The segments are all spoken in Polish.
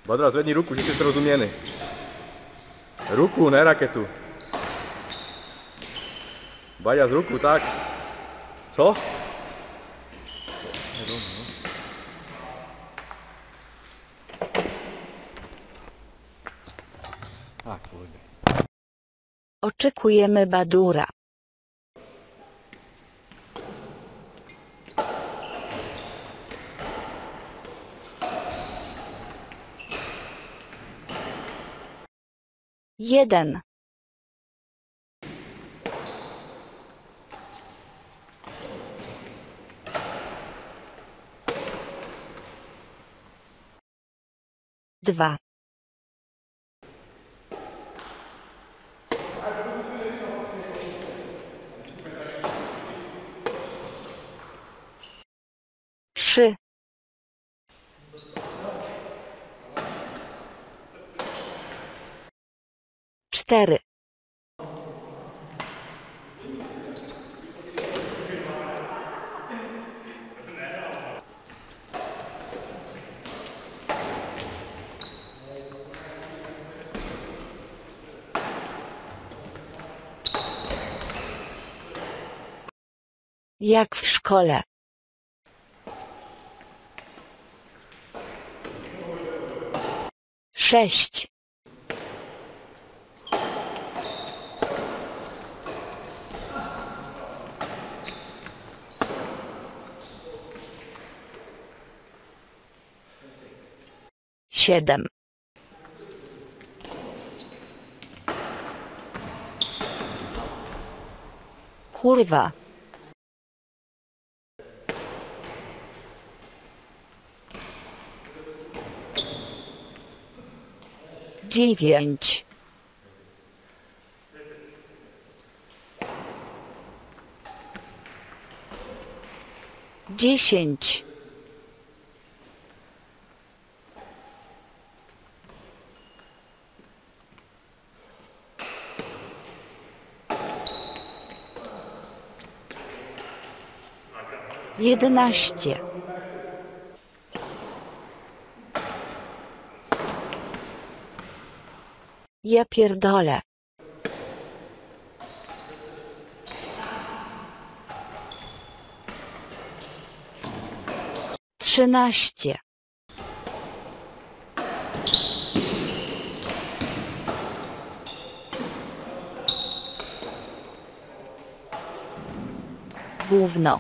Badra, zvedni ruku, že jsi srozuměný. Ruku, ne raketu. Baďa, z ruku, tak. Co? Tak, pojďme. Oczekujemy Badura. Jeden. Dwa. Trzy. Cztery. Jak w szkole. Sześć. Siedem. Kurwa. Dziewięć. Dziesięć. Jedenaście. Ja pierdolę. Trzynaście. Gówno.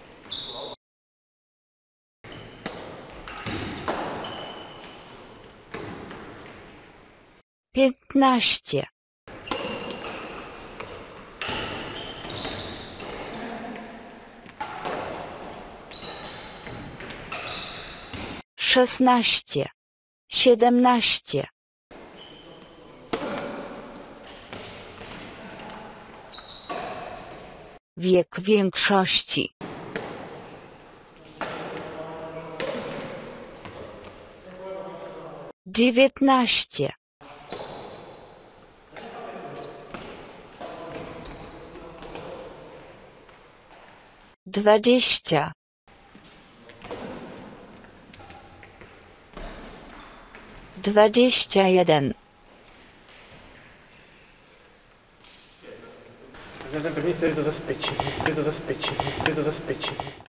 Piętnaście. Szesnaście. Siedemnaście. Wiek większości. Dziewiętnaście. Dwadzieścia. Dwadzieścia jeden. Ten první stojí to za spečí, je to za spečí, je to za spečí.